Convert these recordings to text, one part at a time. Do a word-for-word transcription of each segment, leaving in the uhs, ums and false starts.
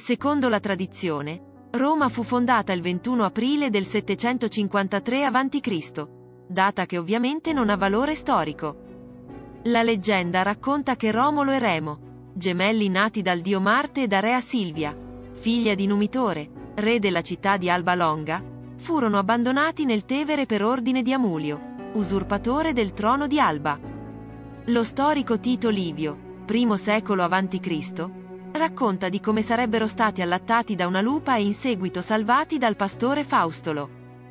Secondo la tradizione, Roma fu fondata il ventuno aprile del settecentocinquantatré avanti Cristo, data che ovviamente non ha valore storico. La leggenda racconta che Romolo e Remo, gemelli nati dal dio Marte e da Rea Silvia, figlia di Numitore, re della città di Alba Longa, furono abbandonati nel Tevere per ordine di Amulio, usurpatore del trono di Alba. Lo storico Tito Livio, primo secolo avanti Cristo, racconta di come sarebbero stati allattati da una lupa e in seguito salvati dal pastore Faustolo.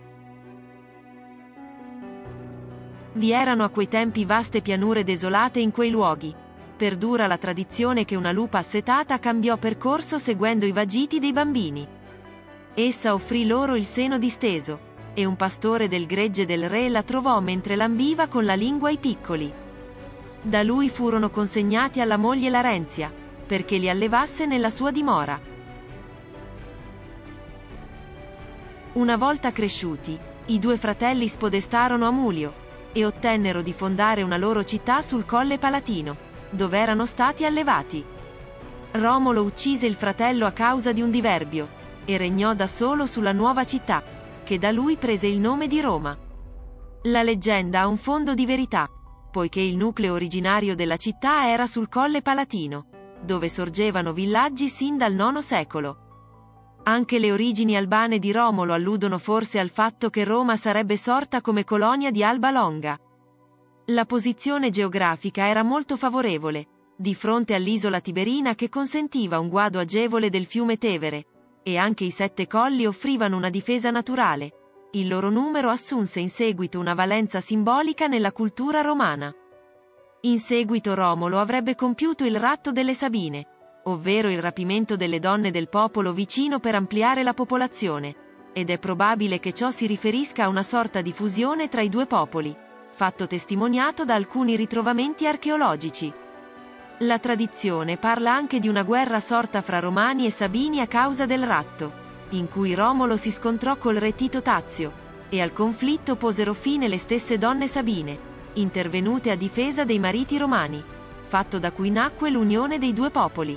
Vi erano a quei tempi vaste pianure desolate in quei luoghi. Perdura la tradizione che una lupa assetata cambiò percorso seguendo i vagiti dei bambini. Essa offrì loro il seno disteso, e un pastore del gregge del re la trovò mentre lambiva con la lingua i piccoli. Da lui furono consegnati alla moglie Larenzia, perché li allevasse nella sua dimora. Una volta cresciuti, i due fratelli spodestarono Amulio, e ottennero di fondare una loro città sul Colle Palatino, dove erano stati allevati. Romolo uccise il fratello a causa di un diverbio, e regnò da solo sulla nuova città, che da lui prese il nome di Roma. La leggenda ha un fondo di verità, poiché il nucleo originario della città era sul Colle Palatino, dove sorgevano villaggi sin dal nono secolo. Anche le origini albane di Romolo alludono forse al fatto che Roma sarebbe sorta come colonia di Alba Longa. La posizione geografica era molto favorevole, di fronte all'isola Tiberina che consentiva un guado agevole del fiume Tevere, e anche i sette colli offrivano una difesa naturale. Il loro numero assunse in seguito una valenza simbolica nella cultura romana. In seguito Romolo avrebbe compiuto il ratto delle Sabine, ovvero il rapimento delle donne del popolo vicino per ampliare la popolazione, ed è probabile che ciò si riferisca a una sorta di fusione tra i due popoli, fatto testimoniato da alcuni ritrovamenti archeologici. La tradizione parla anche di una guerra sorta fra Romani e Sabini a causa del ratto, in cui Romolo si scontrò col re Tito Tazio, e al conflitto posero fine le stesse donne sabine, intervenute a difesa dei mariti romani, fatto da cui nacque l'unione dei due popoli.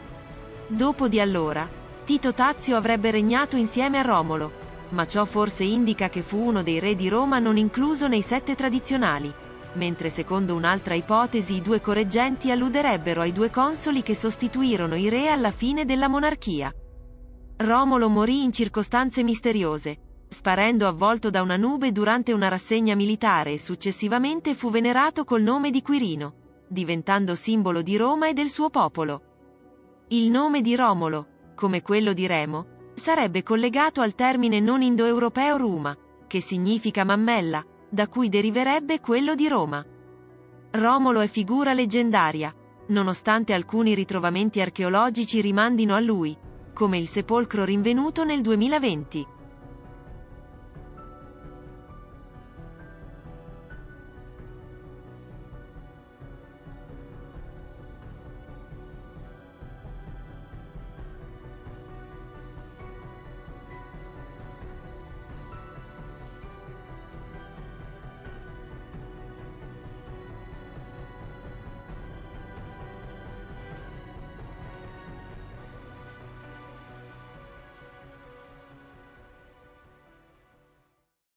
Dopo di allora, Tito Tazio avrebbe regnato insieme a Romolo, ma ciò forse indica che fu uno dei re di Roma non incluso nei sette tradizionali, mentre secondo un'altra ipotesi i due correggenti alluderebbero ai due consoli che sostituirono i re alla fine della monarchia. Romolo morì in circostanze misteriose, sparendo avvolto da una nube durante una rassegna militare e successivamente fu venerato col nome di Quirino, diventando simbolo di Roma e del suo popolo. Il nome di Romolo, come quello di Remo, sarebbe collegato al termine non indoeuropeo Ruma, che significa mammella, da cui deriverebbe quello di Roma. Romolo è figura leggendaria, nonostante alcuni ritrovamenti archeologici rimandino a lui, come il sepolcro rinvenuto nel duemilaventi.